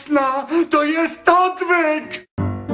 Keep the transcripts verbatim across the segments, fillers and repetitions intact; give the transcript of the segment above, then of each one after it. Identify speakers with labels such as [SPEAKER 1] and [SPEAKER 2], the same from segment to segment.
[SPEAKER 1] wiosna, to jest odwyk!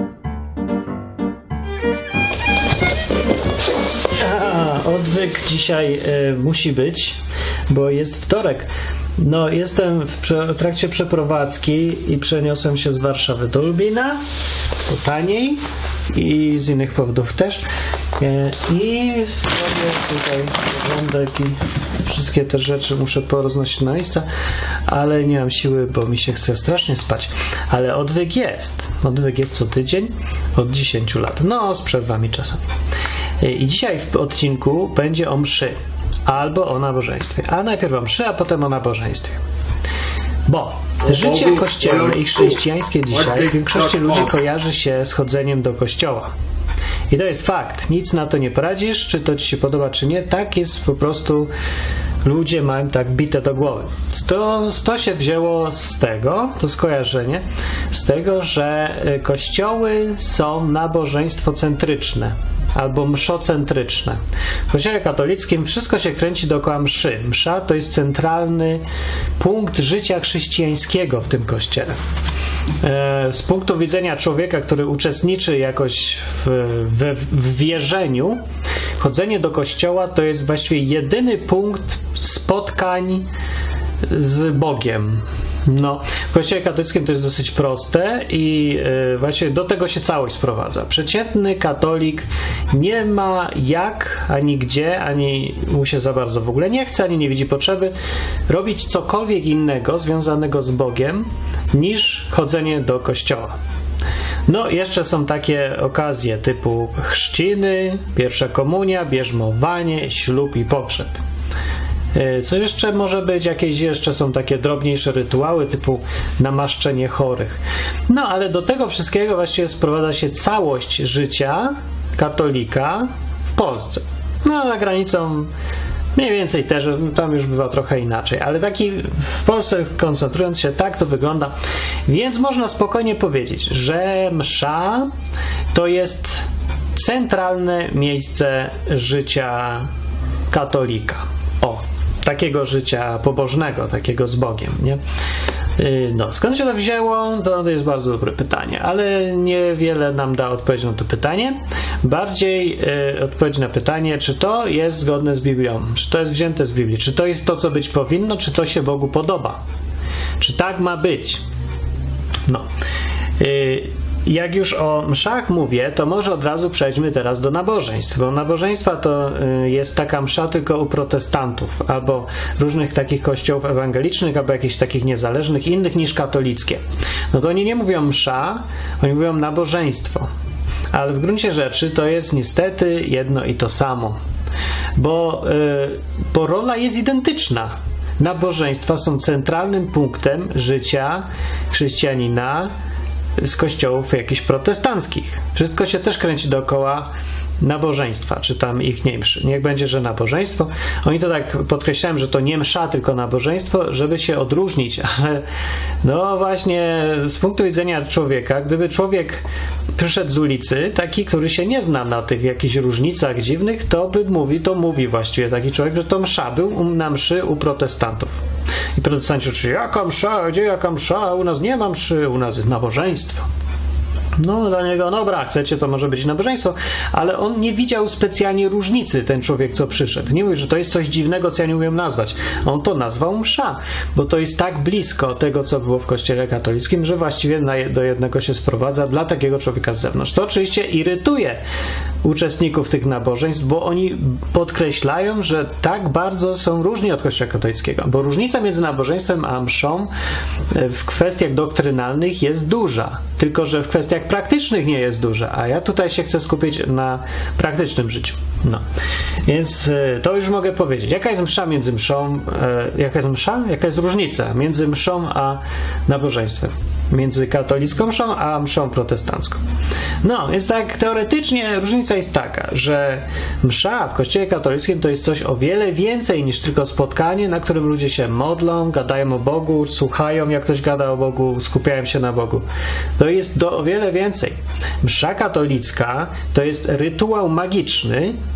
[SPEAKER 2] A, odwyk dzisiaj y, musi być, bo jest wtorek. No, jestem w, prze, w trakcie przeprowadzki i przeniosłem się z Warszawy do Lubina, to taniej i z innych powodów też. Y, I robię tutaj porządek i wszystkie te rzeczy muszę poroznosić na miejsca, ale nie mam siły, bo mi się chce strasznie spać. Ale odwyk jest. Odwyk jest co tydzień od dziesięciu lat. No, z przerwami czasami. I dzisiaj w odcinku będzie o mszy albo o nabożeństwie. A najpierw o mszy, a potem o nabożeństwie. Bo życie kościelne i chrześcijańskie dzisiaj w większości ludzi kojarzy się z chodzeniem do kościoła. I to jest fakt. Nic na to nie poradzisz, czy to ci się podoba, czy nie. Tak jest po prostu. Ludzie mają tak bite do głowy. To, to się wzięło z tego, to skojarzenie, z tego, że kościoły są nabożeństwocentryczne albo mszocentryczne. W kościele katolickim wszystko się kręci dookoła mszy. Msza to jest centralny punkt życia chrześcijańskiego w tym kościele. Z punktu widzenia człowieka, który uczestniczy jakoś w, w, w wierzeniu, chodzenie do kościoła to jest właściwie jedyny punkt spotkań z Bogiem. No, w kościele katolickim to jest dosyć proste i yy, właśnie do tego się całość sprowadza. Przeciętny katolik nie ma jak, ani gdzie, ani mu się za bardzo w ogóle nie chce, ani nie widzi potrzeby robić cokolwiek innego związanego z Bogiem niż chodzenie do kościoła. No, jeszcze są takie okazje typu chrzciny, pierwsza komunia, bierzmowanie, ślub i pogrzeb. Co jeszcze może być? Jakieś jeszcze są takie drobniejsze rytuały typu namaszczenie chorych. No, ale do tego wszystkiego właściwie sprowadza się całość życia katolika w Polsce. No, za granicą mniej więcej też, tam już bywa trochę inaczej, ale taki w Polsce koncentrując się, tak to wygląda. Więc można spokojnie powiedzieć, że msza to jest centralne miejsce życia katolika. O, takiego życia pobożnego, takiego z Bogiem, nie? No, skąd się to wzięło? To jest bardzo dobre pytanie, ale niewiele nam da odpowiedź na to pytanie. Bardziej y, odpowiedź na pytanie, czy to jest zgodne z Biblią, czy to jest wzięte z Biblii, czy to jest to, co być powinno, czy to się Bogu podoba, czy tak ma być. No. Y, Jak już o mszach mówię, to może od razu przejdźmy teraz do nabożeństw, bo nabożeństwa to jest taka msza tylko u protestantów, albo różnych takich kościołów ewangelicznych, albo jakichś takich niezależnych, innych niż katolickie. No to oni nie mówią msza, oni mówią nabożeństwo. Ale w gruncie rzeczy to jest niestety jedno i to samo, bo, yy, bo rola jest identyczna. Nabożeństwa są centralnym punktem życia chrześcijanina z kościołów jakichś protestanckich. Wszystko się też kręci dookoła nabożeństwa, czy tam ich nie mszy. Niech będzie, że nabożeństwo. Oni to tak podkreślałem, że to nie msza, tylko nabożeństwo, żeby się odróżnić, ale no właśnie z punktu widzenia człowieka, gdyby człowiek przyszedł z ulicy, taki, który się nie zna na tych jakichś różnicach dziwnych, to by mówi, to mówi właściwie taki człowiek, że to msza był na mszy u protestantów. I protestanci oczywiście, jaka msza, gdzie jaka msza, u nas nie ma mszy, u nas jest nabożeństwo. No dla niego, dobra, chcecie, to może być nabożeństwo, ale on nie widział specjalnie różnicy, ten człowiek, co przyszedł. Nie mówi, że to jest coś dziwnego, co ja nie umiem nazwać. On to nazwał msza, bo to jest tak blisko tego, co było w kościele katolickim, że właściwie do jednego się sprowadza dla takiego człowieka z zewnątrz. To oczywiście irytuje uczestników tych nabożeństw, bo oni podkreślają, że tak bardzo są różni od kościoła katolickiego, bo różnica między nabożeństwem a mszą w kwestiach doktrynalnych jest duża, tylko że w kwestiach praktycznych nie jest duża, a ja tutaj się chcę skupić na praktycznym życiu. No. Więc to już mogę powiedzieć. Jaka jest msza między mszą, e, jaka jest msza? Jaka jest różnica między mszą a nabożeństwem? Między katolicką mszą a mszą protestancką. No, więc tak teoretycznie różnica jest taka, że msza w kościele katolickim to jest coś o wiele więcej niż tylko spotkanie, na którym ludzie się modlą, gadają o Bogu, słuchają jak ktoś gada o Bogu, skupiają się na Bogu. To jest do, o wiele więcej. Msza katolicka to jest rytuał magiczny,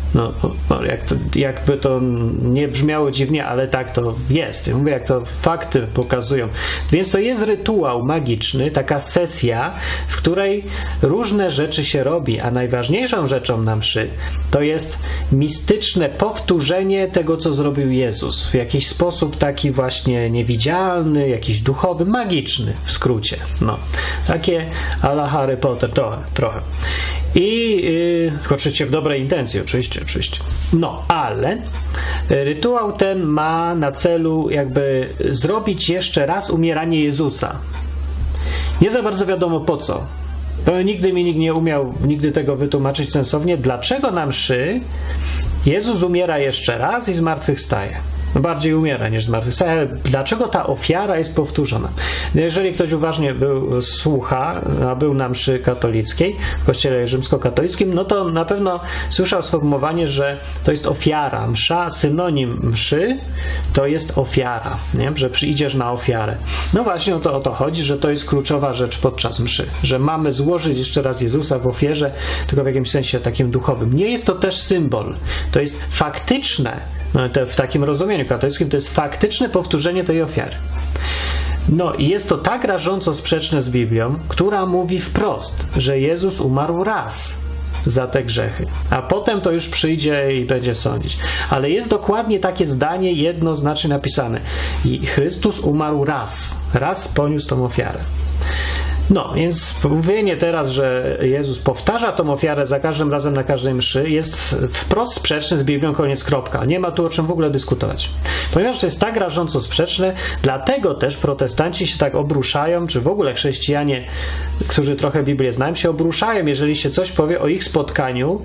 [SPEAKER 2] No, no jak to, jakby to nie brzmiało dziwnie, ale tak to jest. Ja mówię, jak to fakty pokazują. Więc to jest rytuał magiczny, taka sesja, w której różne rzeczy się robi, a najważniejszą rzeczą na mszy to jest mistyczne powtórzenie tego, co zrobił Jezus. W jakiś sposób taki właśnie niewidzialny, jakiś duchowy, magiczny w skrócie. No, takie a la Harry Potter trochę. trochę. I yy, oczywiście w dobrej intencji, oczywiście, oczywiście. No, ale rytuał ten ma na celu jakby zrobić jeszcze raz umieranie Jezusa. Nie za bardzo wiadomo po co. To nigdy mi nikt nie umiał nigdy tego wytłumaczyć sensownie, dlaczego na mszy Jezus umiera jeszcze raz i zmartwychwstaje. No bardziej umiera niż zmartwychwstaje, ale dlaczego ta ofiara jest powtórzona? Jeżeli ktoś uważnie był, słucha, a był na mszy katolickiej, w kościele rzymskokatolickim, no to na pewno słyszał sformułowanie, że to jest ofiara. Msza, synonim mszy, to jest ofiara, nie? Że przyjdziesz na ofiarę. No właśnie o to, o to chodzi, że to jest kluczowa rzecz podczas mszy, że mamy złożyć jeszcze raz Jezusa w ofierze, tylko w jakimś sensie takim duchowym. Nie jest to też symbol, to jest faktyczne, no to w takim rozumieniu katolickim to jest faktyczne powtórzenie tej ofiary. No i jest to tak rażąco sprzeczne z Biblią, która mówi wprost, że Jezus umarł raz za te grzechy, a potem to już przyjdzie i będzie sądzić. Ale jest dokładnie takie zdanie jednoznacznie napisane. I Chrystus umarł raz. Raz poniósł tą ofiarę. No, więc mówienie teraz, że Jezus powtarza tą ofiarę za każdym razem na każdej mszy jest wprost sprzeczne z Biblią, koniec, kropka. Nie ma tu o czym w ogóle dyskutować. Ponieważ to jest tak rażąco sprzeczne, dlatego też protestanci się tak obruszają, czy w ogóle chrześcijanie, którzy trochę Biblię znają, się obruszają, jeżeli się coś powie o ich spotkaniu,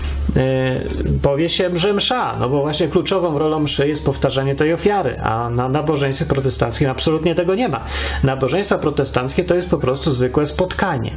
[SPEAKER 2] Yy, powie się, że msza, no bo właśnie kluczową rolą mszy jest powtarzanie tej ofiary, a na nabożeństwie protestanckim absolutnie tego nie ma. Nabożeństwa protestanckie to jest po prostu zwykłe spotkanie.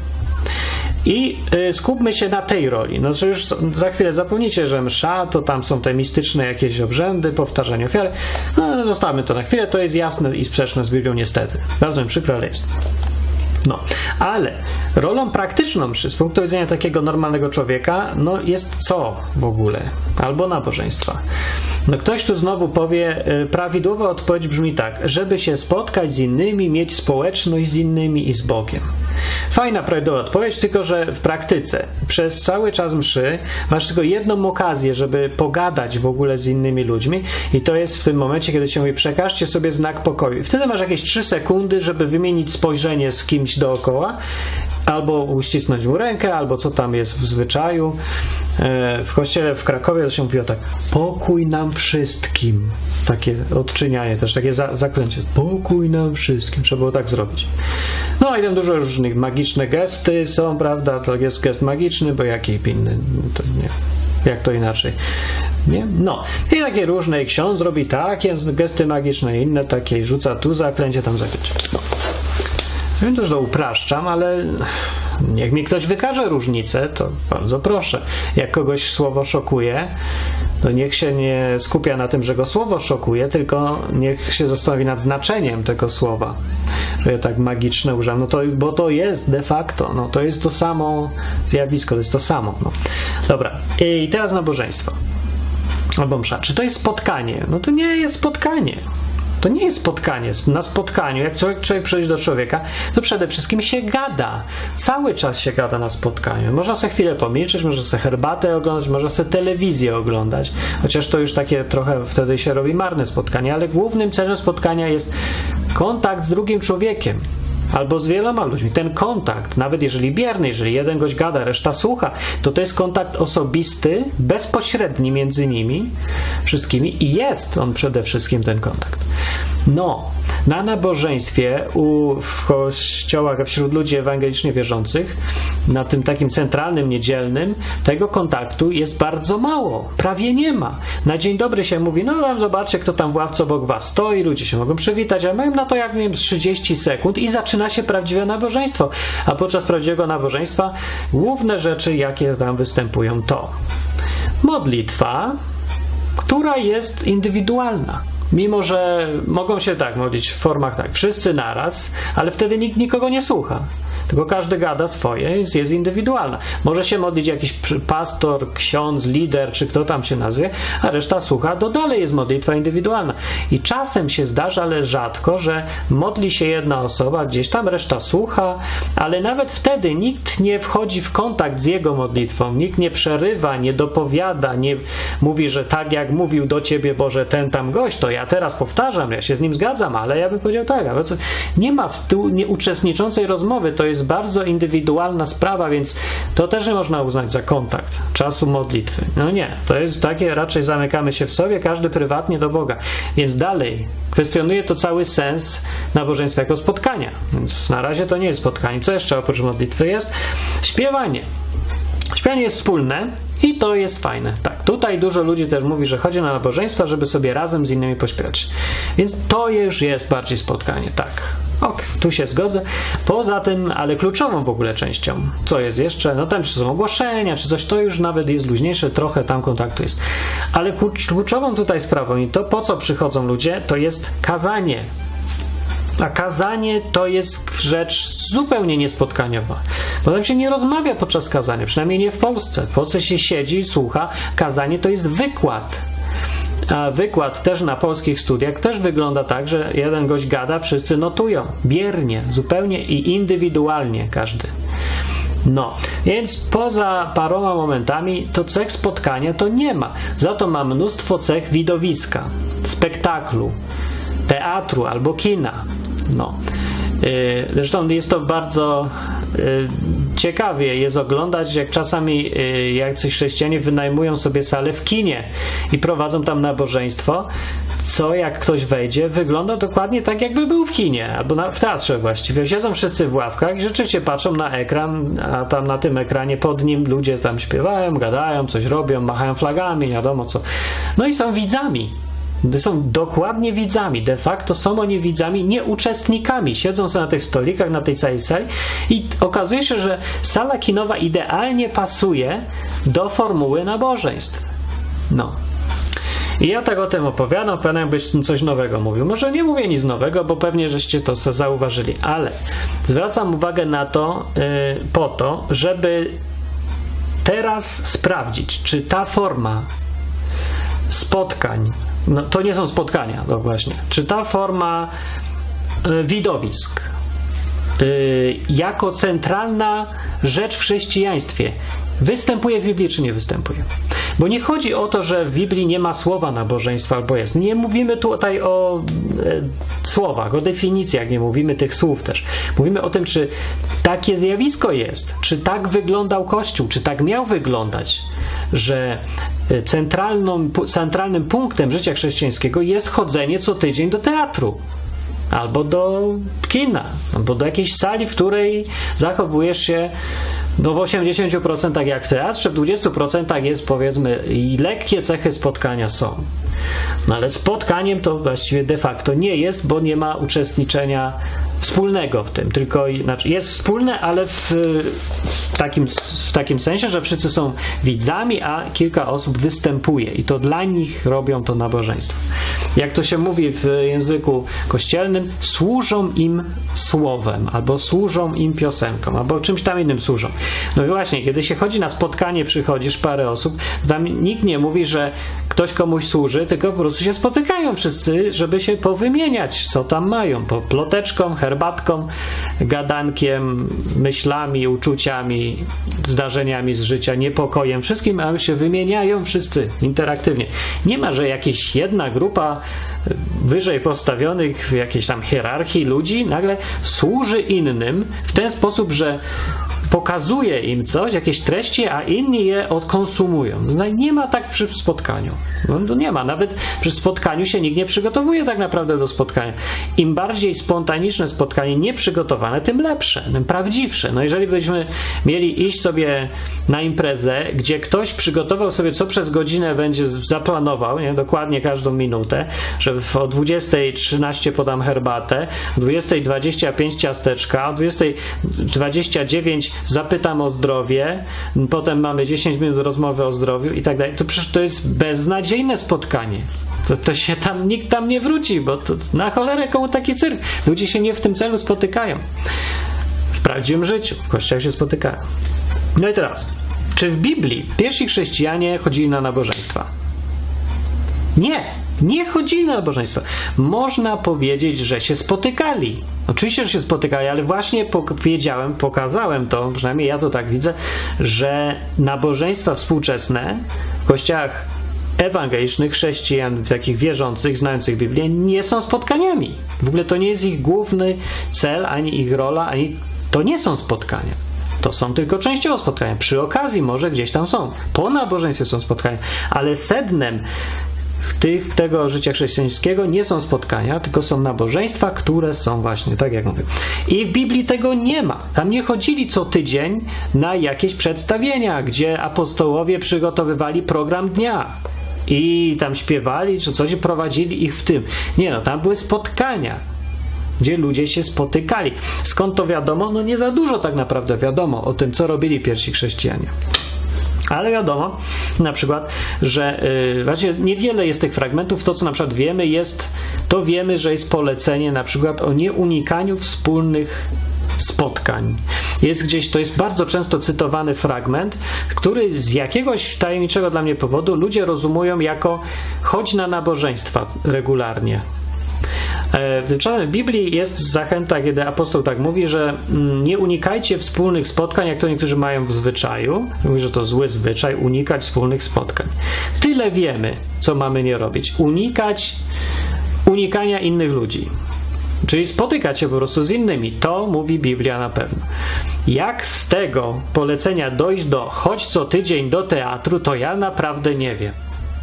[SPEAKER 2] I y, skupmy się na tej roli. No, że już za chwilę zapomnicie, że msza, to tam są te mistyczne jakieś obrzędy, powtarzanie ofiary. No, zostawmy to na chwilę, to jest jasne i sprzeczne z Biblią niestety. Bardzo mi przykro, ale jest. No, ale rolą praktyczną mszy z punktu widzenia takiego normalnego człowieka, no jest co w ogóle? Albo nabożeństwa. No ktoś tu znowu powie, prawidłowa odpowiedź brzmi tak, żeby się spotkać z innymi, mieć społeczność z innymi i z Bogiem. Fajna prawidłowa odpowiedź, tylko że w praktyce przez cały czas mszy masz tylko jedną okazję, żeby pogadać w ogóle z innymi ludźmi i to jest w tym momencie, kiedy się mówi, przekażcie sobie znak pokoju. I wtedy masz jakieś trzy sekundy, żeby wymienić spojrzenie z kimś dookoła, albo uścisnąć mu rękę, albo co tam jest w zwyczaju. W kościele w Krakowie to się mówiło tak, pokój nam wszystkim. Takie odczynianie też, takie za, zaklęcie. Pokój nam wszystkim. Trzeba było tak zrobić. No i tam dużo różnych magiczne gesty są, prawda? To jest gest magiczny, bo jaki inny? To nie. Jak to inaczej? Nie? No. I takie różne. I ksiądz robi takie gesty magiczne, inne takie. I rzuca tu zaklęcie, tam zaklęcie. No. Wiem też, że upraszczam, ale niech mi ktoś wykaże różnicę, to bardzo proszę. Jak kogoś słowo szokuje, to niech się nie skupia na tym, że go słowo szokuje, tylko niech się zastanowi nad znaczeniem tego słowa. Że ja tak magiczne używam, no to, bo to jest de facto, no to jest to samo zjawisko, to jest to samo. No. Dobra, i teraz nabożeństwo. Albo msza. Czy to jest spotkanie? No to nie jest spotkanie. To nie jest spotkanie. Na spotkaniu, jak człowiek, człowiek przychodzi do człowieka, to przede wszystkim się gada. Cały czas się gada na spotkaniu. Można sobie chwilę pomilczeć, można sobie herbatę oglądać, można sobie telewizję oglądać. Chociaż to już takie trochę wtedy się robi marne spotkanie, ale głównym celem spotkania jest kontakt z drugim człowiekiem. Albo z wieloma ludźmi. Ten kontakt, nawet jeżeli bierny, jeżeli jeden gość gada, reszta słucha, to to jest kontakt osobisty, bezpośredni między nimi wszystkimi i jest on przede wszystkim ten kontakt. No, na nabożeństwie u, w kościołach, wśród ludzi ewangelicznie wierzących, na tym takim centralnym, niedzielnym, tego kontaktu jest bardzo mało. Prawie nie ma. Na dzień dobry się mówi, no tam zobaczcie, kto tam w ławce obok was stoi, ludzie się mogą przywitać, a mają na to, jak wiem, trzydzieści sekund i zaczyna się prawdziwe nabożeństwo. A podczas prawdziwego nabożeństwa główne rzeczy, jakie tam występują, to modlitwa, która jest indywidualna. Mimo że mogą się tak modlić w formach tak, wszyscy naraz, ale wtedy nikt nikogo nie słucha. tylko każdy gada swoje, jest, jest indywidualna. Może się modlić jakiś pastor, ksiądz, lider, czy kto tam się nazwie, a reszta słucha, to dalej jest modlitwa indywidualna. I czasem się zdarza, ale rzadko, że modli się jedna osoba, gdzieś tam reszta słucha, ale nawet wtedy nikt nie wchodzi w kontakt z jego modlitwą, nikt nie przerywa, nie dopowiada, nie mówi, że tak jak mówił do ciebie Boże ten tam gość, to ja teraz powtarzam, ja się z nim zgadzam, ale ja bym powiedział tak, ale co? Nie ma w tu nie uczestniczącej rozmowy, to jest bardzo indywidualna sprawa, więc to też nie można uznać za kontakt czasu modlitwy. No nie, to jest takie, raczej zamykamy się w sobie, każdy prywatnie do Boga. Więc dalej kwestionuje to cały sens nabożeństwa jako spotkania. Więc na razie to nie jest spotkanie. Co jeszcze oprócz modlitwy jest? Śpiewanie. Śpiewanie jest wspólne i to jest fajne. Tak, tutaj dużo ludzi też mówi, że chodzi na nabożeństwa, żeby sobie razem z innymi pośpiewać. Więc to już jest bardziej spotkanie. Tak, ok, tu się zgodzę. Poza tym, ale kluczową w ogóle częścią, co jest jeszcze, no tam czy są ogłoszenia, czy coś, to już nawet jest luźniejsze, trochę tam kontaktu jest. Ale kluczową tutaj sprawą i to, po co przychodzą ludzie, to jest kazanie. A kazanie to jest rzecz zupełnie niespotkaniowa. Bo tam się nie rozmawia podczas kazania, przynajmniej nie w Polsce. W Polsce się siedzi i słucha. Kazanie to jest wykład. A wykład też na polskich studiach też wygląda tak, że jeden gość gada, wszyscy notują. Biernie, zupełnie i indywidualnie każdy. No, więc poza paroma momentami to cech spotkania to nie ma. Za to ma mnóstwo cech widowiska, spektaklu, teatru albo kina. No. Zresztą jest to bardzo ciekawie jest oglądać, jak czasami jacyś chrześcijanie wynajmują sobie salę w kinie i prowadzą tam nabożeństwo, co jak ktoś wejdzie, wygląda dokładnie tak, jakby był w kinie, albo na, w teatrze właściwie. Siedzą wszyscy w ławkach i rzeczywiście patrzą na ekran, a tam na tym ekranie pod nim ludzie tam śpiewają, gadają, coś robią, machają flagami, nie wiadomo co. No i są widzami. Są dokładnie widzami, de facto są oni widzami, nie uczestnikami. Siedzą sobie na tych stolikach, na tej całej sali i okazuje się, że sala kinowa idealnie pasuje do formuły nabożeństw. No. I ja tak o tym opowiadam, opowiadam, jakbyś coś nowego mówił. Może nie mówię nic nowego, bo pewnie żeście to zauważyli, ale zwracam uwagę na to yy, po to, żeby teraz sprawdzić, czy ta forma spotkań, no to nie są spotkania, no właśnie, czy ta forma y, widowisk y, jako centralna rzecz w chrześcijaństwie występuje w Biblii, czy nie występuje? Bo nie chodzi o to, że w Biblii nie ma słowa nabożeństwa albo jest. Nie mówimy tutaj o e, słowach, o definicjach, nie mówimy tych słów też. Mówimy o tym, czy takie zjawisko jest, czy tak wyglądał Kościół, czy tak miał wyglądać, że centralną, centralnym punktem życia chrześcijańskiego jest chodzenie co tydzień do teatru. Albo do kina, albo do jakiejś sali, w której zachowujesz się no w osiemdziesięciu procentach jak w teatrze, w dwudziestu procentach jest, powiedzmy, i lekkie cechy spotkania są. No ale spotkaniem to właściwie de facto nie jest, bo nie ma uczestniczenia wspólnego w tym, tylko znaczy jest wspólne, ale w takim, w takim sensie, że wszyscy są widzami, a kilka osób występuje i to dla nich robią to nabożeństwo. Jak to się mówi w języku kościelnym, służą im słowem, albo służą im piosenką, albo czymś tam innym służą. No i właśnie, kiedy się chodzi na spotkanie, przychodzisz parę osób, tam nikt nie mówi, że ktoś komuś służy, tylko po prostu się spotykają wszyscy, żeby się powymieniać, co tam mają, po ploteczką, herbatką, gadankiem, myślami, uczuciami, zdarzeniami z życia, niepokojem, wszystkim, ale się wymieniają wszyscy interaktywnie. Nie ma, że jakaś jedna grupa wyżej postawionych w jakiejś tam hierarchii ludzi nagle służy innym w ten sposób, że pokazuje im coś, jakieś treści, a inni je odkonsumują. No nie ma tak przy spotkaniu. No nie ma. Nawet przy spotkaniu się nikt nie przygotowuje tak naprawdę do spotkania. Im bardziej spontaniczne spotkanie, nieprzygotowane, tym lepsze, tym prawdziwsze. No jeżeli byśmy mieli iść sobie na imprezę, gdzie ktoś przygotował sobie, co przez godzinę będzie zaplanował, nie? Dokładnie każdą minutę, że o dwudziestej trzynaście podam herbatę, o dwudziestej dwadzieścia pięć ciasteczka, o dwudziestej dwadzieścia dziewięć zapytam o zdrowie, potem mamy dziesięć minut rozmowy o zdrowiu i tak dalej. To przecież to jest beznadziejne spotkanie. To, to się tam, nikt tam nie wróci, bo to na cholerę komu taki cyrk. Ludzie się nie w tym celu spotykają. prawdziwym życiu, w kościołach się spotykają. No i teraz, czy w Biblii pierwsi chrześcijanie chodzili na nabożeństwa? Nie, nie chodzili na nabożeństwa. Można powiedzieć, że się spotykali. Oczywiście, że się spotykali, ale właśnie powiedziałem, pokazałem to, przynajmniej ja to tak widzę, że nabożeństwa współczesne w kościołach ewangelicznych, chrześcijan, takich wierzących, znających Biblię, nie są spotkaniami. W ogóle to nie jest ich główny cel, ani ich rola, ani to nie są spotkania. To są tylko częściowo spotkania. Przy okazji może gdzieś tam są. Po nabożeństwie są spotkania. Ale sednem tych, tego życia chrześcijańskiego nie są spotkania, tylko są nabożeństwa, które są właśnie, tak jak mówię. I w Biblii tego nie ma. Tam nie chodzili co tydzień na jakieś przedstawienia, gdzie apostołowie przygotowywali program dnia i tam śpiewali, czy coś, prowadzili ich w tym. Nie no, tam były spotkania, gdzie ludzie się spotykali. Skąd to wiadomo? No nie za dużo tak naprawdę wiadomo o tym, co robili pierwsi chrześcijanie. Ale wiadomo, na przykład, że yy, właśnie niewiele jest tych fragmentów. To, co na przykład wiemy, jest, to wiemy, że jest polecenie na przykład o nieunikaniu wspólnych spotkań. Jest gdzieś, to jest bardzo często cytowany fragment, który z jakiegoś tajemniczego dla mnie powodu ludzie rozumują jako chodź na nabożeństwa regularnie. W Biblii jest zachęta, kiedy apostoł tak mówi, że nie unikajcie wspólnych spotkań, jak to niektórzy mają w zwyczaju. Mówi, że to zły zwyczaj, unikać wspólnych spotkań. Tyle wiemy, co mamy nie robić. Unikać unikania innych ludzi. Czyli spotykać się po prostu z innymi. To mówi Biblia na pewno. Jak z tego polecenia dojść do chodź co tydzień do teatru, to ja naprawdę nie wiem.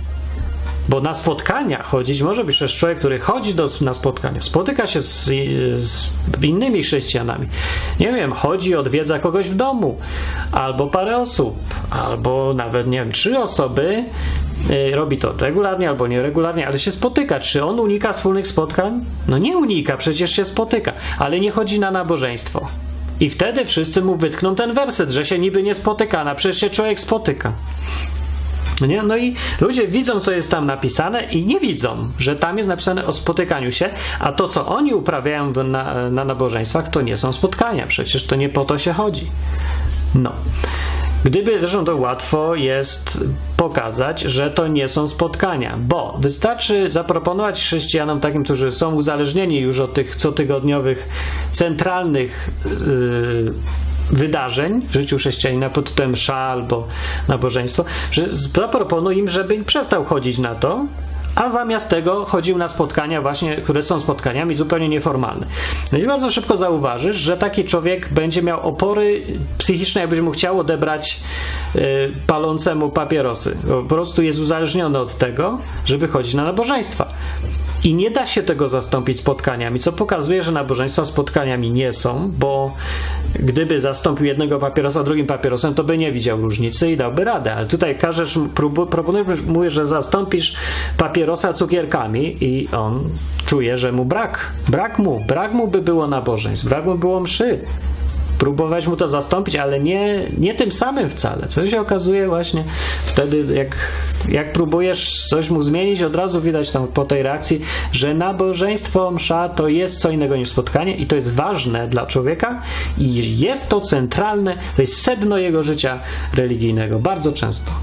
[SPEAKER 2] Bo na spotkania chodzić może być też człowiek, który chodzi do, na spotkania, spotyka się z, z innymi chrześcijanami. Nie wiem, chodzi, odwiedza kogoś w domu, albo parę osób, albo nawet, nie wiem, trzy osoby, yy, robi to regularnie albo nieregularnie, ale się spotyka. Czy on unika wspólnych spotkań? No nie unika, przecież się spotyka, ale nie chodzi na nabożeństwo. I wtedy wszyscy mu wytkną ten werset, że się niby nie spotyka, a przecież się człowiek spotyka. Nie? No i ludzie widzą, co jest tam napisane i nie widzą, że tam jest napisane o spotykaniu się, a to, co oni uprawiają na, na nabożeństwach, to nie są spotkania. Przecież to nie po to się chodzi. No. Gdyby, zresztą to łatwo jest pokazać, że to nie są spotkania, bo wystarczy zaproponować chrześcijanom takim, którzy są uzależnieni już od tych cotygodniowych, centralnych yy, wydarzeń w życiu chrześcijanina, pod tytułem msza albo nabożeństwo, że zaproponuj im, żeby przestał chodzić na to, a zamiast tego chodził na spotkania właśnie, które są spotkaniami zupełnie nieformalne. No i bardzo szybko zauważysz, że taki człowiek będzie miał opory psychiczne, jakbyś mu chciał odebrać yy, palącemu papierosy. Po prostu jest uzależniony od tego, żeby chodzić na nabożeństwa. I nie da się tego zastąpić spotkaniami, co pokazuje, że nabożeństwa spotkaniami nie są, bo gdyby zastąpił jednego papierosa drugim papierosem, to by nie widział różnicy i dałby radę. Ale tutaj każesz, proponujesz mu, że zastąpisz papierosa cukierkami i on czuje, że mu brak. Brak mu. Brak mu by było nabożeństw. Brak mu było mszy. Próbować mu to zastąpić, ale nie, nie tym samym wcale. Co się okazuje właśnie wtedy, jak, jak próbujesz coś mu zmienić, od razu widać tam po tej reakcji, że nabożeństwo, msza to jest co innego niż spotkanie i to jest ważne dla człowieka i jest to centralne, to jest sedno jego życia religijnego. Bardzo często.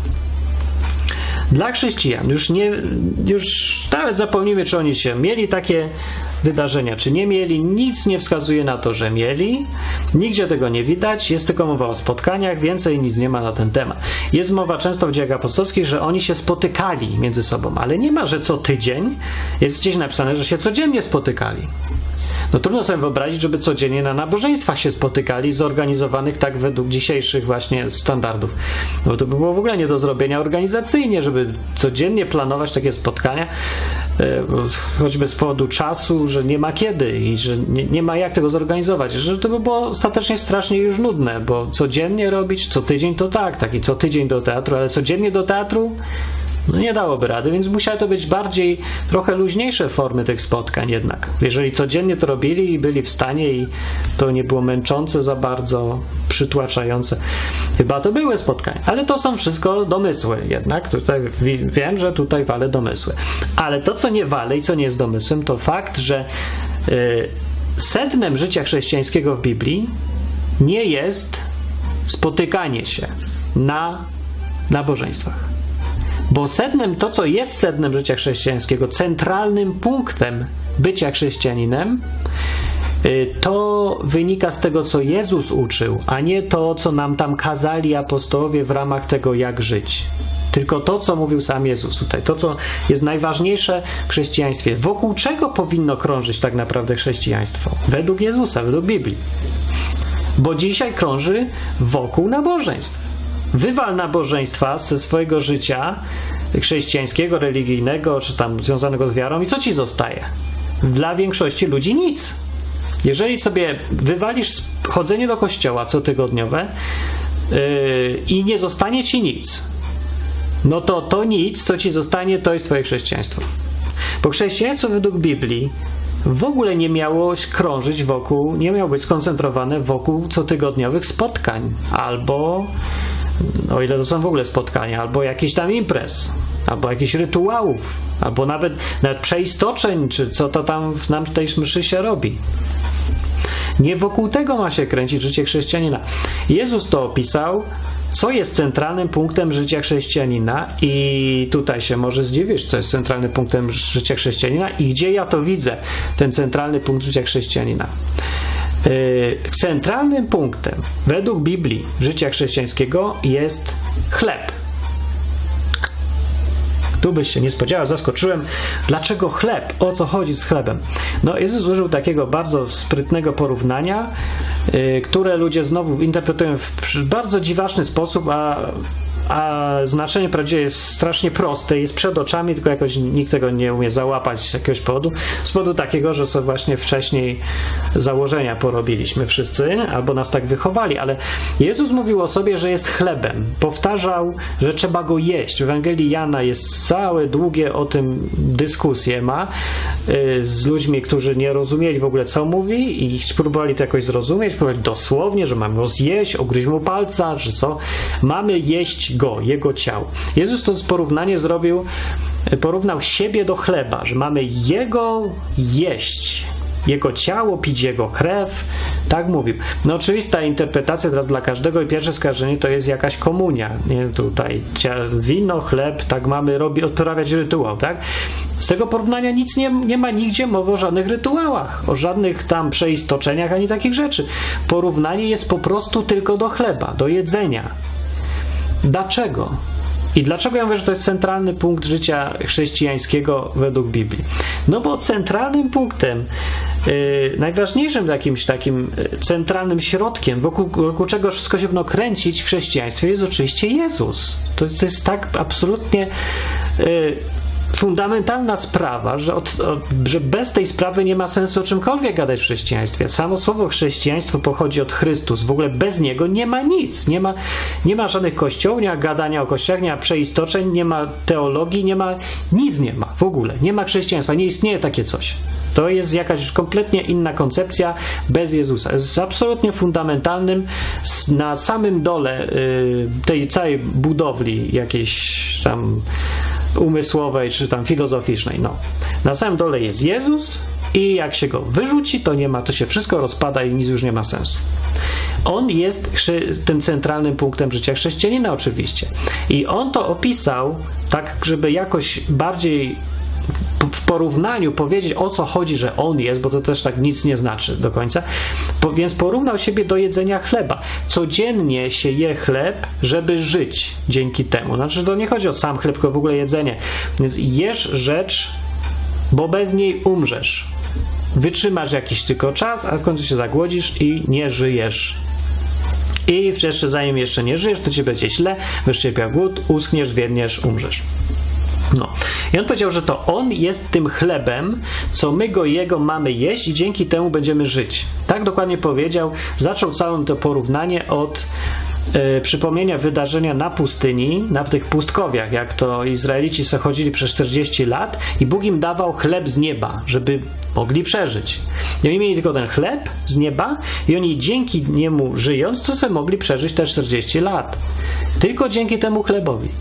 [SPEAKER 2] Dla chrześcijan, już nie, już nawet zapomnijmy, czy oni się mieli takie wydarzenia, czy nie mieli, nic nie wskazuje na to, że mieli, nigdzie tego nie widać, jest tylko mowa o spotkaniach, więcej nic nie ma na ten temat. Jest mowa często w dziejach apostolskich, że oni się spotykali między sobą, ale nie ma, że co tydzień, jest gdzieś napisane, że się codziennie spotykali. No trudno sobie wyobrazić, żeby codziennie na nabożeństwach się spotykali, zorganizowanych tak według dzisiejszych właśnie standardów. No to by było w ogóle nie do zrobienia organizacyjnie, żeby codziennie planować takie spotkania, choćby z powodu czasu, że nie ma kiedy i że nie, nie ma jak tego zorganizować. Że to by było ostatecznie strasznie już nudne, bo codziennie robić, co tydzień to tak, taki co tydzień do teatru, ale codziennie do teatru no nie dałoby rady, więc musiały to być bardziej trochę luźniejsze formy tych spotkań jednak. Jeżeli codziennie to robili i byli w stanie i to nie było męczące za bardzo, przytłaczające. Chyba to były spotkania, ale to są wszystko domysły jednak. Tutaj wiem, że tutaj walę domysły. Ale to, co nie walę i co nie jest domysłem, to fakt, że yy, sednem życia chrześcijańskiego w Biblii nie jest spotykanie się na nabożeństwach. Bo sednem, to co jest sednem życia chrześcijańskiego, centralnym punktem bycia chrześcijaninem, to wynika z tego, co Jezus uczył, a nie to, co nam tam kazali apostołowie w ramach tego, jak żyć. Tylko to, co mówił sam Jezus tutaj, to, co jest najważniejsze w chrześcijaństwie. Wokół czego powinno krążyć tak naprawdę chrześcijaństwo? Według Jezusa, według Biblii. Bo dzisiaj krąży wokół nabożeństw. Wywal nabożeństwa ze swojego życia chrześcijańskiego, religijnego, czy tam związanego z wiarą i co ci zostaje? Dla większości ludzi nic. Jeżeli sobie wywalisz chodzenie do kościoła cotygodniowe yy, i nie zostanie ci nic, no to to nic, co ci zostanie, to jest twoje chrześcijaństwo. Bo chrześcijaństwo według Biblii w ogóle nie miało krążyć wokół, nie miało być skoncentrowane wokół cotygodniowych spotkań, albo, o ile to są w ogóle spotkania, albo jakichś tam imprez, albo jakichś rytuałów, albo nawet, nawet przeistoczeń, czy co to tam w nam tej mszy się robi. Nie wokół tego ma się kręcić życie chrześcijanina. Jezus to opisał, co jest centralnym punktem życia chrześcijanina i tutaj się może zdziwisz, co jest centralnym punktem życia chrześcijanina i gdzie ja to widzę, ten centralny punkt życia chrześcijanina. Yy, centralnym punktem według Biblii życia chrześcijańskiego jest chleb. Tu byś się nie spodziewał, zaskoczyłem. Dlaczego chleb? O co chodzi z chlebem? No, Jezus użył takiego bardzo sprytnego porównania, yy, które ludzie znowu interpretują w bardzo dziwaczny sposób, a, a znaczenie prawdziwie jest strasznie proste, jest przed oczami, tylko jakoś nikt tego nie umie załapać z jakiegoś powodu. Z powodu takiego, że sobie właśnie wcześniej założenia porobiliśmy wszyscy, albo nas tak wychowali, ale Jezus mówił o sobie, że jest chlebem. Powtarzał, że trzeba go jeść. W Ewangelii Jana jest całe długie o tym dyskusje ma yy, z ludźmi, którzy nie rozumieli w ogóle, co mówi i próbowali to jakoś zrozumieć, próbowali dosłownie, że mamy go zjeść, ugryźć mu palca, czy co. Mamy jeść go, jego ciało. Jezus to porównanie zrobił, porównał siebie do chleba, że mamy jego jeść, jego ciało, pić jego krew. Tak mówił. No oczywista interpretacja teraz dla każdego i pierwsze skojarzenie to jest jakaś komunia. Nie, tutaj wino, chleb, tak mamy robi, odprawiać rytuał, tak? Z tego porównania nic nie, nie ma nigdzie mowy o żadnych rytuałach, o żadnych tam przeistoczeniach, ani takich rzeczy. Porównanie jest po prostu tylko do chleba, do jedzenia. Dlaczego? I dlaczego ja mówię, że to jest centralny punkt życia chrześcijańskiego według Biblii? No bo centralnym punktem, yy, najważniejszym jakimś takim centralnym środkiem, wokół, wokół czego wszystko się powinno kręcić w chrześcijaństwie, jest oczywiście Jezus. To, to jest tak absolutnie yy, fundamentalna sprawa, że, od, od, że bez tej sprawy nie ma sensu o czymkolwiek gadać w chrześcijaństwie. Samo słowo chrześcijaństwo pochodzi od Chrystus. W ogóle bez niego nie ma nic. Nie ma, nie ma żadnych kościołów, nie ma gadania o kościołach, nie ma przeistoczeń, nie ma teologii, nie ma, nic nie ma w ogóle. Nie ma chrześcijaństwa, nie istnieje takie coś. To jest jakaś kompletnie inna koncepcja bez Jezusa. Jest absolutnie fundamentalnym na samym dole y, tej całej budowli jakiejś tam umysłowej czy tam filozoficznej. No. Na samym dole jest Jezus i jak się go wyrzuci, to nie ma, to się wszystko rozpada i nic już nie ma sensu. On jest tym centralnym punktem życia chrześcijanina oczywiście. I on to opisał tak, żeby jakoś bardziej w porównaniu powiedzieć, o co chodzi, że on jest, bo to też tak nic nie znaczy do końca, po, więc porównał siebie do jedzenia chleba. Codziennie się je chleb, żeby żyć dzięki temu. Znaczy, to nie chodzi o sam chleb, tylko w ogóle jedzenie. Więc jesz rzecz, bo bez niej umrzesz. Wytrzymasz jakiś tylko czas, a w końcu się zagłodzisz i nie żyjesz. I jeszcze zanim jeszcze nie żyjesz, to ci będzie źle, będziesz cierpiał głód, uschniesz, zwiedniesz, umrzesz. No. I on powiedział, że to on jest tym chlebem, co my go jego mamy jeść i dzięki temu będziemy żyć. Tak dokładnie powiedział. Zaczął całe to porównanie od e, przypomnienia wydarzenia na pustyni, na tych pustkowiach, jak to Izraelici se chodzili przez czterdzieści lat i Bóg im dawał chleb z nieba, żeby mogli przeżyć. I oni mieli tylko ten chleb z nieba i oni dzięki niemu żyjąc, to sobie mogli przeżyć te czterdzieści lat. Tylko dzięki temu chlebowi.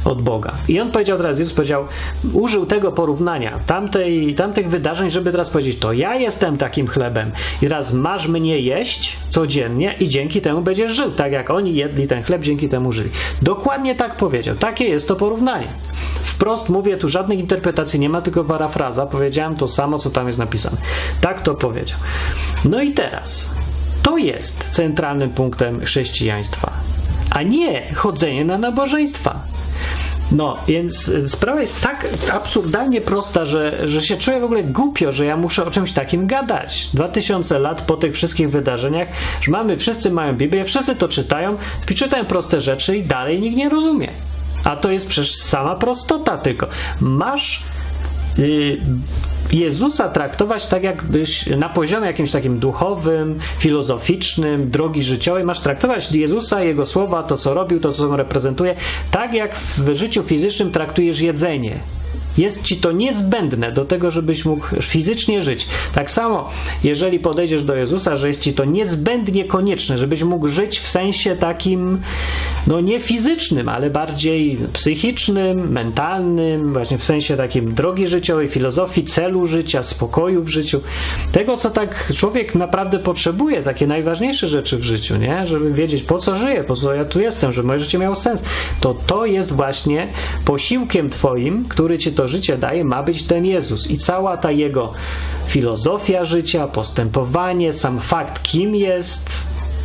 [SPEAKER 2] od Boga. I on powiedział teraz, Jezus powiedział, użył tego porównania, tamtej, tamtych wydarzeń, żeby teraz powiedzieć, to ja jestem takim chlebem i teraz masz mnie jeść codziennie i dzięki temu będziesz żył, tak jak oni jedli ten chleb, dzięki temu żyli. Dokładnie tak powiedział. Takie jest to porównanie. Wprost mówię, tu żadnych interpretacji nie ma, tylko parafraza. Powiedziałem to samo, co tam jest napisane. Tak to powiedział. No i teraz, to jest centralnym punktem chrześcijaństwa, a nie chodzenie na nabożeństwa. No, więc sprawa jest tak absurdalnie prosta, że, że się czuję w ogóle głupio, że ja muszę o czymś takim gadać. Dwa tysiące lat po tych wszystkich wydarzeniach, że mamy, wszyscy mają Biblię, wszyscy to czytają, czytają proste rzeczy i dalej nikt nie rozumie. A to jest przecież sama prostota tylko. Masz yy, Jezusa traktować tak jakbyś na poziomie jakimś takim duchowym, filozoficznym, drogi życiowej. Masz traktować Jezusa, Jego słowa, to co robił, to co on reprezentuje, tak jak w życiu fizycznym traktujesz jedzenie. Jest ci to niezbędne do tego, żebyś mógł fizycznie żyć. Tak samo, jeżeli podejdziesz do Jezusa, że jest ci to niezbędnie konieczne, żebyś mógł żyć w sensie takim, no nie fizycznym, ale bardziej psychicznym, mentalnym, właśnie w sensie takim drogi życiowej, filozofii, celu życia, spokoju w życiu. Tego, co tak człowiek naprawdę potrzebuje, takie najważniejsze rzeczy w życiu, nie? Żeby wiedzieć, po co żyję, po co ja tu jestem, żeby moje życie miało sens. To to jest właśnie posiłkiem twoim, który ci to życie daje, ma być ten Jezus. I cała ta Jego filozofia życia, postępowanie, sam fakt, kim jest,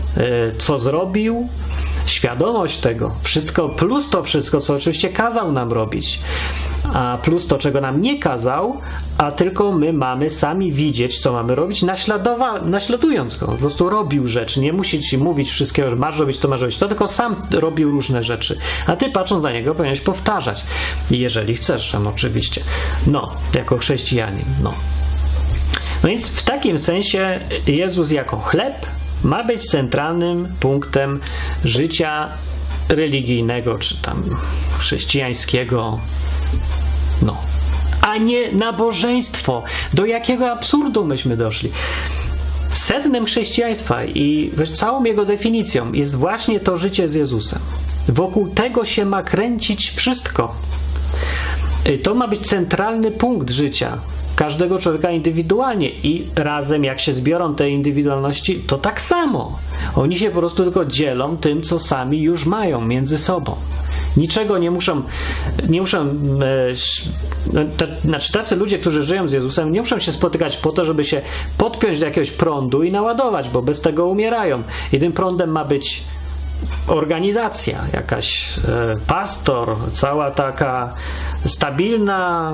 [SPEAKER 2] co zrobił, świadomość tego, wszystko, plus to wszystko, co oczywiście kazał nam robić, a plus to, czego nam nie kazał, a tylko my mamy sami widzieć, co mamy robić, naśladowa- naśladując go. Po prostu robił rzeczy, nie musi ci mówić wszystkiego, że masz robić to, masz robić to, tylko sam robił różne rzeczy. A ty, patrząc na niego, powinieneś powtarzać. Jeżeli chcesz, tam oczywiście. No, jako chrześcijanin, no. No więc w takim sensie Jezus jako chleb ma być centralnym punktem życia religijnego, czy tam chrześcijańskiego, no, a nie nabożeństwo. Do jakiego absurdu myśmy doszli? Sednem chrześcijaństwa i całą jego definicją jest właśnie to życie z Jezusem. Wokół tego się ma kręcić wszystko. To ma być centralny punkt życia każdego człowieka indywidualnie i razem jak się zbiorą te indywidualności, to tak samo. Oni się po prostu tylko dzielą tym, co sami już mają między sobą. Niczego nie muszą, nie muszą e, te, znaczy tacy ludzie, którzy żyją z Jezusem, nie muszą się spotykać po to, żeby się podpiąć do jakiegoś prądu i naładować, bo bez tego umierają. I tym prądem ma być organizacja, jakaś e, pastor, cała taka stabilna,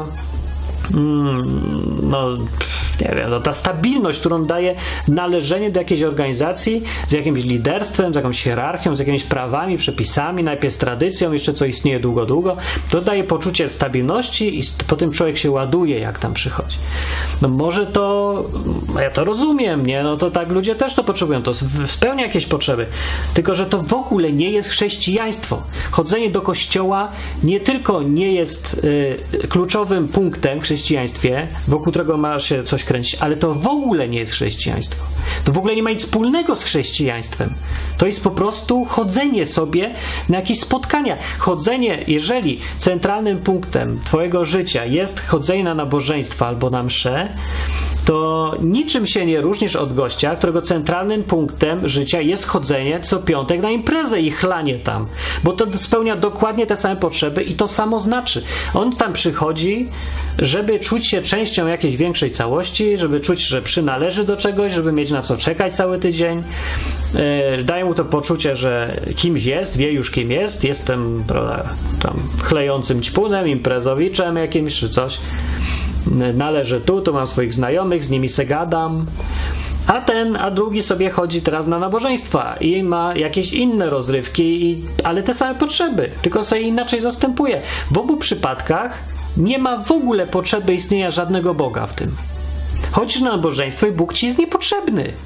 [SPEAKER 2] no nie wiem, no ta stabilność, którą daje należenie do jakiejś organizacji z jakimś liderstwem, z jakąś hierarchią, z jakimiś prawami, przepisami, najpierw z tradycją, jeszcze co istnieje długo, długo, to daje poczucie stabilności i potem człowiek się ładuje, jak tam przychodzi. No może to, ja to rozumiem, nie? No to tak ludzie też to potrzebują, to spełnia jakieś potrzeby, tylko że to w ogóle nie jest chrześcijaństwo. Chodzenie do kościoła nie tylko nie jest y, kluczowym punktem w chrześcijaństwie, wokół którego ma się coś kręcić, ale to w ogóle nie jest chrześcijaństwo. To w ogóle nie ma nic wspólnego z chrześcijaństwem. To jest po prostu chodzenie sobie na jakieś spotkania. Chodzenie, jeżeli centralnym punktem twojego życia jest chodzenie na nabożeństwa albo na msze, to niczym się nie różnisz od gościa, którego centralnym punktem życia jest chodzenie co piątek na imprezę i chlanie tam. Bo to spełnia dokładnie te same potrzeby i to samo znaczy. On tam przychodzi, żeby czuć się częścią jakiejś większej całości, żeby czuć, że przynależy do czegoś, żeby mieć na co czekać cały tydzień. Yy, daje mu to poczucie, że kimś jest, wie już kim jest. Jestem, prawda, tam chlejącym ćpunem, imprezowiczem jakimś czy coś. Należę tu, tu mam swoich znajomych, z nimi se gadam. A ten, a drugi sobie chodzi teraz na nabożeństwa i ma jakieś inne rozrywki, i, ale te same potrzeby, tylko sobie inaczej zastępuje. W obu przypadkach nie ma w ogóle potrzeby istnienia żadnego Boga w tym. Chodzisz na nabożeństwo i Bóg ci jest niepotrzebny.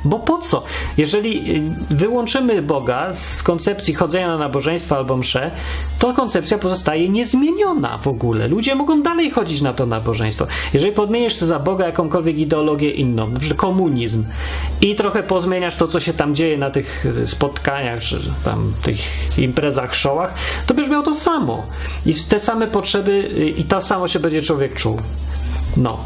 [SPEAKER 2] Bo po co? Jeżeli wyłączymy Boga z koncepcji chodzenia na nabożeństwo albo msze, to koncepcja pozostaje niezmieniona w ogóle. Ludzie mogą dalej chodzić na to nabożeństwo. Jeżeli podmienisz sobie za Boga jakąkolwiek ideologię inną, na przykład komunizm, i trochę pozmieniasz to, co się tam dzieje na tych spotkaniach, czy tam tych imprezach, showach, to byś miał to samo. I te same potrzeby i to samo się będzie człowiek czuł. No.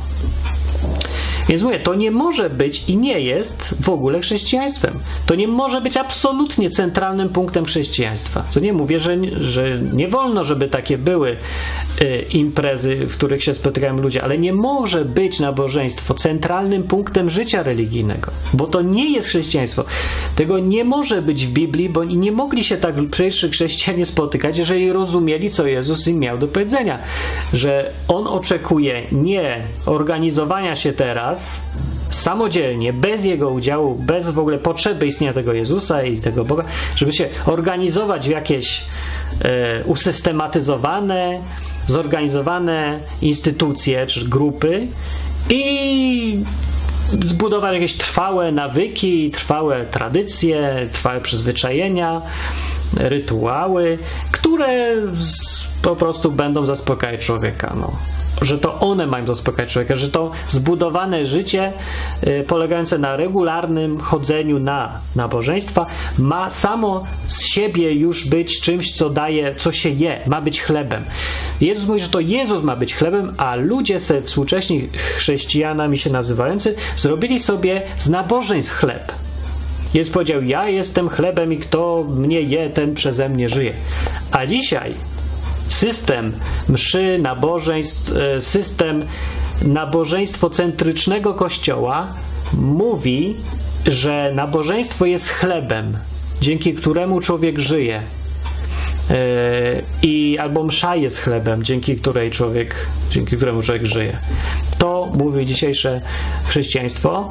[SPEAKER 2] Więc mówię, to nie może być i nie jest w ogóle chrześcijaństwem. To nie może być absolutnie centralnym punktem chrześcijaństwa. Co nie mówię, że, że nie wolno, żeby takie były y, imprezy, w których się spotykają ludzie, ale nie może być nabożeństwo centralnym punktem życia religijnego, bo to nie jest chrześcijaństwo. Tego nie może być w Biblii, bo nie mogli się tak pierwszy chrześcijanie spotykać, jeżeli rozumieli, co Jezus im miał do powiedzenia. Że On oczekuje nie organizowania się teraz samodzielnie, bez Jego udziału, bez w ogóle potrzeby istnienia tego Jezusa i tego Boga, żeby się organizować w jakieś e, usystematyzowane, zorganizowane instytucje czy grupy i zbudować jakieś trwałe nawyki, trwałe tradycje, trwałe przyzwyczajenia, rytuały, które z, po prostu będą zaspokajać człowieka. No. Że to one mają zaspokajać człowieka, że to zbudowane życie y, polegające na regularnym chodzeniu na nabożeństwa ma samo z siebie już być czymś, co daje, co się je, ma być chlebem. Jezus mówi, że to Jezus ma być chlebem, a ludzie sobie współcześni chrześcijanami się nazywający zrobili sobie z nabożeństw chleb. Jezus powiedział, ja jestem chlebem i kto mnie je, ten przeze mnie żyje. A dzisiaj system mszy, nabożeństw, system nabożeństwocentrycznego Kościoła mówi, że nabożeństwo jest chlebem, dzięki któremu człowiek żyje. I albo msza jest chlebem, dzięki której człowiek, dzięki któremu człowiek żyje. To mówi dzisiejsze chrześcijaństwo,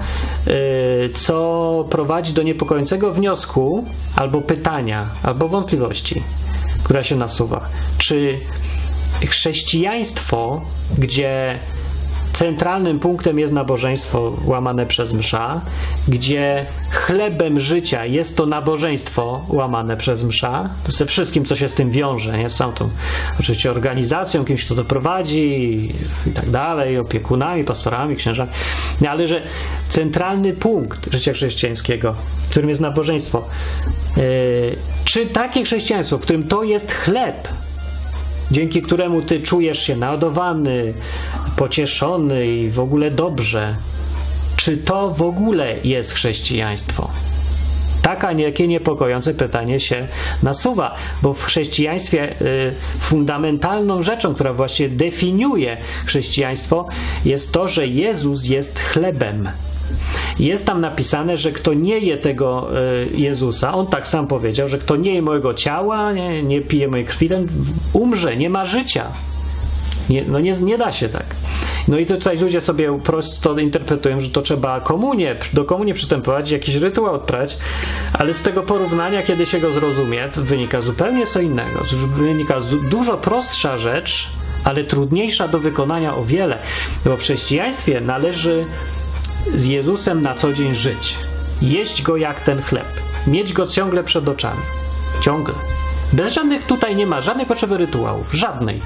[SPEAKER 2] co prowadzi do niepokojącego wniosku, albo pytania, albo wątpliwości, która się nasuwa. Czy chrześcijaństwo, gdzie centralnym punktem jest nabożeństwo łamane przez msza, gdzie chlebem życia jest to nabożeństwo łamane przez msza, ze wszystkim, co się z tym wiąże, nie? Z samą tą oczywiście organizacją, kimś, kto to prowadzi i tak dalej, opiekunami, pastorami, księżami, ale że centralny punkt życia chrześcijańskiego, którym jest nabożeństwo, yy, czy takie chrześcijaństwo, w którym to jest chleb, dzięki któremu ty czujesz się naładowany, pocieszony i w ogóle dobrze. Czy to w ogóle jest chrześcijaństwo? Taka niejakie niepokojące pytanie się nasuwa, bo w chrześcijaństwie y, fundamentalną rzeczą, która właśnie definiuje chrześcijaństwo, jest to, że Jezus jest chlebem. Jest tam napisane, że kto nie je tego y, Jezusa, on tak sam powiedział, że kto nie je mojego ciała, nie, nie pije mojej krwi, ten umrze, nie ma życia. Nie, no nie, nie da się tak. No i to tutaj ludzie sobie prosto interpretują, że to trzeba komunię, do komunii przystępować, jakiś rytuał odprawiać, ale z tego porównania, kiedy się go zrozumie, to wynika zupełnie co innego. Wynika dużo prostsza rzecz, ale trudniejsza do wykonania o wiele, bo w chrześcijaństwie należy z Jezusem na co dzień żyć. Jeść Go jak ten chleb. Mieć Go ciągle przed oczami. Ciągle. Bez żadnych, tutaj nie ma żadnej potrzeby rytuałów. Żadnej.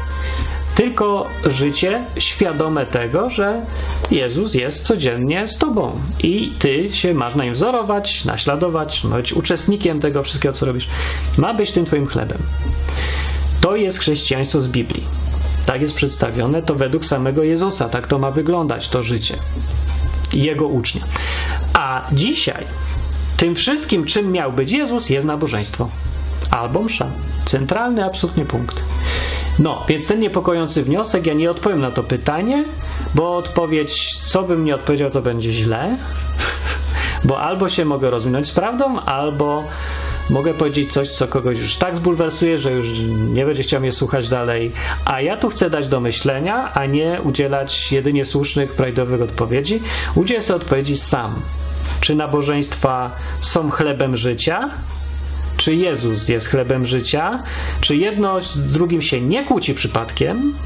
[SPEAKER 2] Tylko życie świadome tego, że Jezus jest codziennie z tobą i ty się masz na nim wzorować, naśladować, ma być uczestnikiem tego wszystkiego, co robisz. Ma być tym twoim chlebem. To jest chrześcijaństwo z Biblii. Tak jest przedstawione, to według samego Jezusa. Tak to ma wyglądać, to życie. Jego ucznia. A dzisiaj tym wszystkim, czym miał być Jezus, jest nabożeństwo. Albo msza. Centralny absolutnie punkt. No, więc ten niepokojący wniosek, ja nie odpowiem na to pytanie, bo odpowiedź, co bym nie odpowiedział, to będzie źle, bo albo się mogę rozwinąć z prawdą, albo mogę powiedzieć coś, co kogoś już tak zbulwersuje, że już nie będzie chciał mnie słuchać dalej, a ja tu chcę dać do myślenia, a nie udzielać jedynie słusznych, prawidłowych odpowiedzi. Udzielę sobie odpowiedzi sam. Czy nabożeństwa są chlebem życia? Czy Jezus jest chlebem życia? Czy jedno z drugim się nie kłóci przypadkiem? No, ja nie mówię, czy się kłócić musi, ale może się kłóci.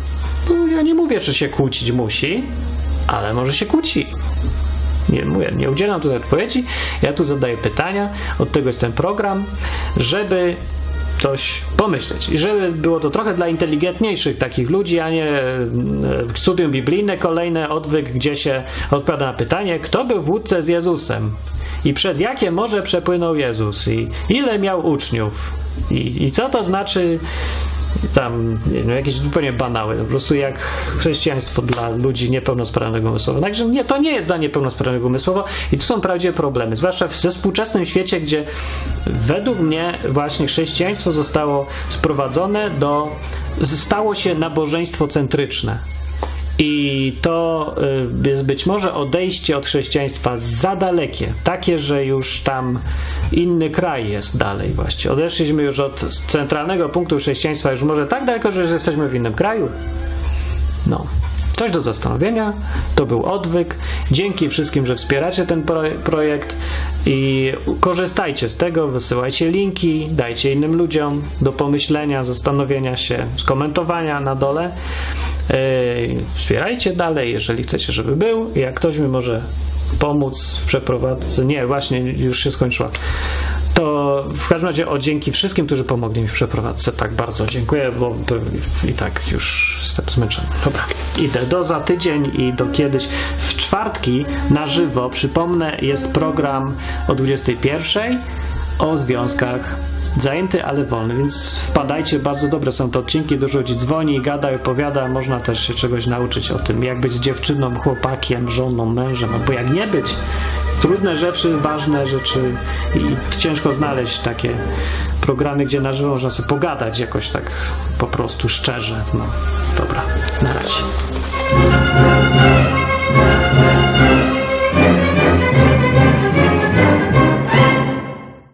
[SPEAKER 2] Nie, mówię, nie udzielam tutaj odpowiedzi, ja tu zadaję pytania, od tego jest ten program, żeby coś pomyśleć. I żeby było to trochę dla inteligentniejszych takich ludzi, a nie studium biblijne, kolejne odwyk, gdzie się odpowiada na pytanie, kto był w łódce z Jezusem i przez jakie morze przepłynął Jezus i ile miał uczniów i, i co to znaczy tam, nie wiem, jakieś zupełnie banały, po prostu jak chrześcijaństwo dla ludzi niepełnosprawnego umysłowo. Także nie, to nie jest dla niepełnosprawnego umysłowo i tu są prawdziwe problemy, zwłaszcza w ze współczesnym świecie, gdzie według mnie właśnie chrześcijaństwo zostało sprowadzone do, stało się nabożeństwo centryczne. I to jest być może odejście od chrześcijaństwa za dalekie. Takie, że już tam inny kraj jest dalej właśnie. Odeszliśmy już od centralnego punktu chrześcijaństwa już może tak daleko, że już jesteśmy w innym kraju. No. Coś do zastanowienia. To był odwyk. Dzięki wszystkim, że wspieracie ten projekt i korzystajcie z tego, wysyłajcie linki, dajcie innym ludziom do pomyślenia, zastanowienia się, skomentowania na dole. Yy, wspierajcie dalej, jeżeli chcecie, żeby był. I jak ktoś mi może pomóc w przeprowadzce, nie, właśnie już się skończyła, to w każdym razie o dzięki wszystkim, którzy pomogli mi w przeprowadzce. Tak bardzo dziękuję, bo i tak już jestem zmęczony. Dobra, idę do za tydzień i do kiedyś. W czwartki na żywo, przypomnę, jest program o dwudziestej pierwszej o związkach. Zajęty, ale wolny, więc wpadajcie, bardzo dobre są te odcinki, dużo ludzi dzwoni, gada i opowiada, można też się czegoś nauczyć o tym, jak być dziewczyną, chłopakiem, żoną, mężem, albo jak nie być. Trudne rzeczy, ważne rzeczy i ciężko znaleźć takie programy, gdzie na żywo można sobie pogadać jakoś tak po prostu szczerze. No, dobra, na razie.